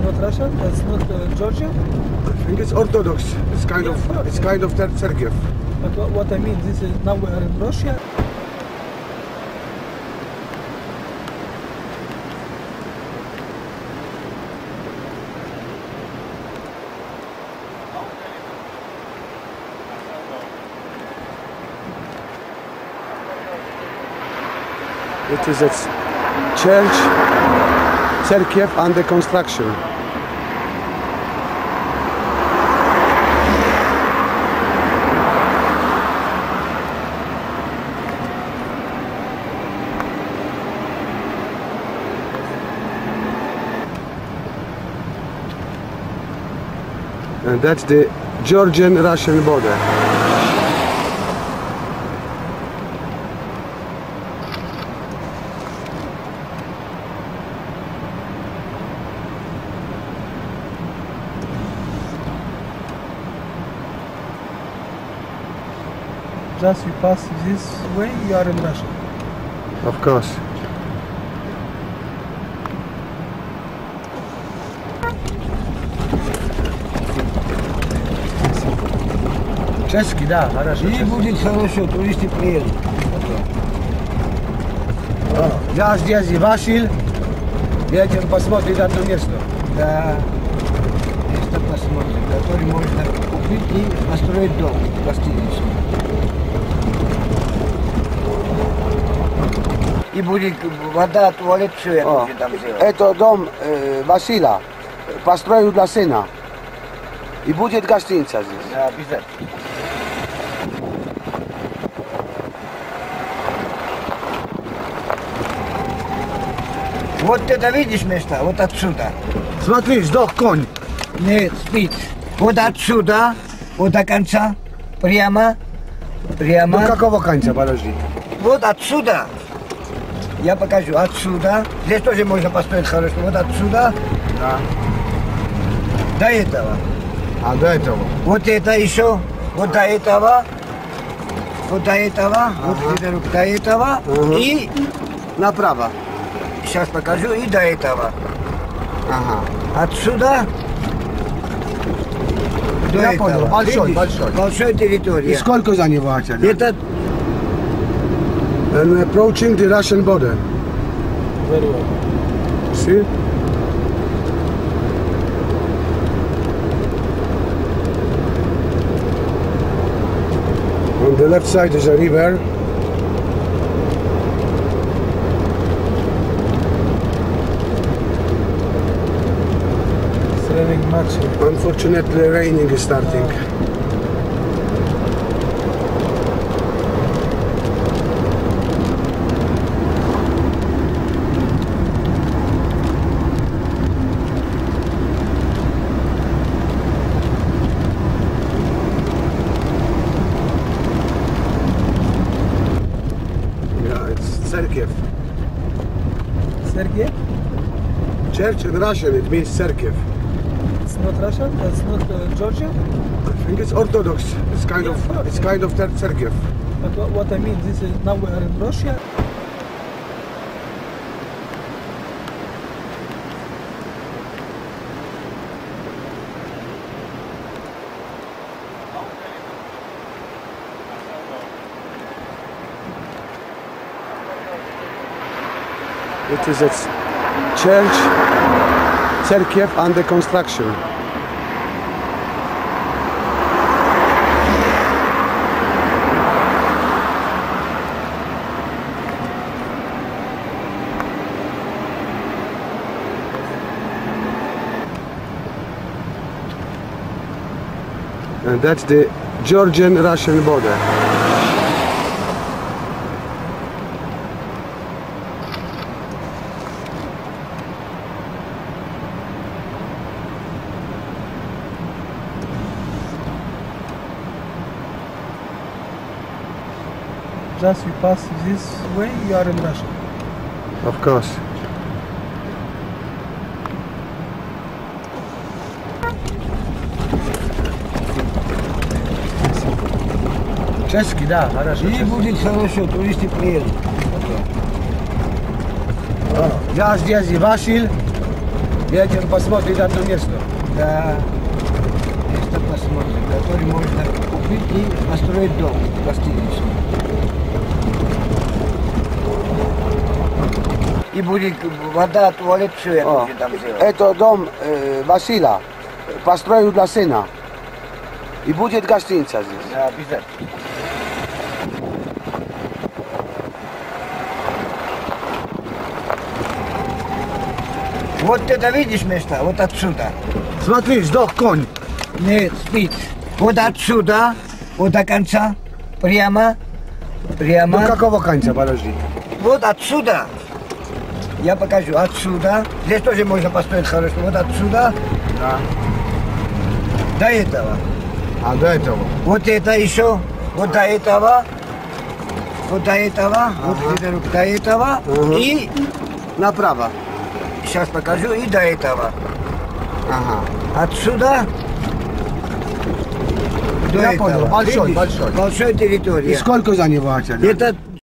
not Russian? That's not Georgian? I think it's Orthodox. It's kind of Cerkiev. But what I mean, this is now we are in Russia. It is a church, Cerkiev, under construction. And that's the Georgian-Russian border. Just you pass this way, you are in Russia. Of course. Чешский, да, хорошо. И будет хорошо, туристы приедут. Я здесь и Василь. Едем посмотреть одно место. Да, место посмотрим, который можно купить и построить дом, гостиницу. И будет вода, туалет, все я буду там сделать. Это дом Василя. Построил для сына. И будет гостиница здесь. Да, обязательно. Вот это видишь место, вот отсюда. Смотри, сдох конь. Нет, спит. Вот отсюда, вот до конца, прямо. Ну какого конца, подожди? Вот отсюда. Я покажу, отсюда. Здесь тоже можно построить хорошо. Вот отсюда. Да. До этого. А до этого? Вот это еще. Вот до этого. Вот до этого. Вот до этого. И Направо. сейчас покажу. И до этого. Ага. Отсюда. До Я этого. понял. Большой, Видишь? большой. Большой территория. И сколько занимается? Это And approaching the Russian border. Very well. See? On the left side is a river. It's raining much. Unfortunately, raining is starting. Yeah, it's Cerkiev. Sergey? Church in Russian, it means Cerkiev. It's not Russian? That's not Georgian? I think it's Orthodox. It's kind of Cerkiev. But what I mean, this is now we are in Russia. It is a church, Cerkiev, under construction. And that's the Georgian-Russian border. Just you pass this way, you are in Russia. Of course. Чешский, да, хорошо. И будет хорошо, туристы приедут. Я здесь и Василь. Едем посмотреть одно место. Да. Место посмотрим, который можно купить и построить дом, гостиницу. И будет вода, туалет, все это О, будет там сделать. это дом Васила. Построил для сына. И будет гостиница здесь. Да, обязательно. Вот это видишь место, вот отсюда. Смотри, сдох конь. Нет, спит. Вот отсюда, вот до конца, прямо, прямо. Ну какого конца, подожди? Вот отсюда, я покажу, отсюда, здесь тоже можно построить хорошо, вот отсюда Да. до этого. А до этого? Вот это еще, вот до этого, вот до этого, вот где-то до этого, Ага. и Направо. сейчас покажу, и до этого. Ага. Отсюда до Я этого. понял, большой, Видишь? большой. Большой территория. И сколько за него хотели? Это